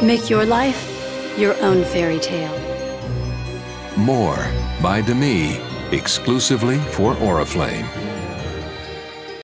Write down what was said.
Make your life your own fairy tale. More by Demi, exclusively for Oriflame.